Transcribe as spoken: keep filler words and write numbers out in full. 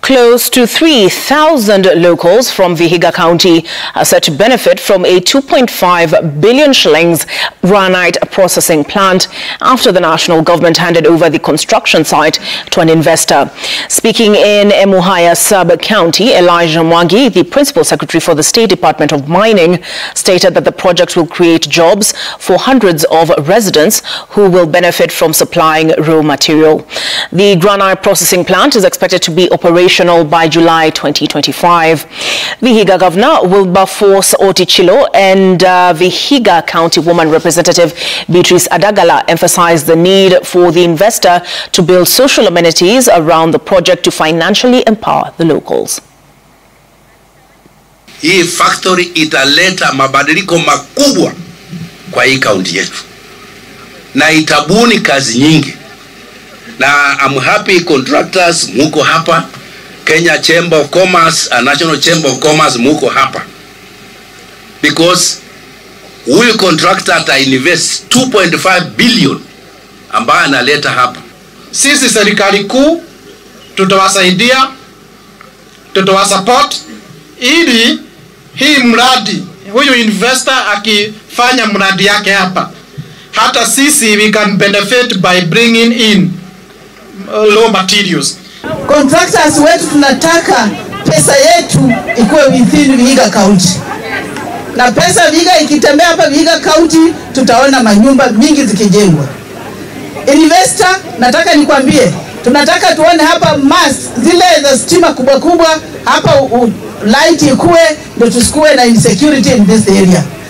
Close to three thousand locals from Vihiga County are set to benefit from a two point five billion shillings granite processing plant after the national government handed over the construction site to an investor. Speaking in Emuhaya sub-county, Elijah Mwangi, the principal secretary for the State Department of Mining, stated that the project will create jobs for hundreds of residents who will benefit from supplying raw material. The granite processing plant is expected to be operational by July twenty twenty-five. Vihiga Governor Wilberforce Otichilo and uh, Vihiga County Woman Representative Beatrice Adagala emphasized the need for the investor to build social amenities around the project to financially empower the locals. Hii factory italeta mabadiliko makubwa kwa hii county yetu na itabuni kazi nyingi, na I'm happy contractors muko hapa, Kenya Chamber of Commerce and National Chamber of Commerce muko hapa, because huyu contractor ata invest two point five billion ambaye analeta hapa. Sisi serikali kuu tutawasaidia, tutawasupport ili hii mradi, huyu investor akifanya mradi yake hapa, hata sisi we can benefit by bringing in raw materials. Contractors wetu tunataka pesa yetu ikuwe within Vihiga County. Na pesa Vihiga ikitembea hapa Vihiga County, tutaona manyumba mingi zikijengwa. Investor, nataka nikwambie, tunataka tuone hapa mass zile za stima kubwa kubwa hapa, light ikuwe, ndio tusikue na insecurity in this area.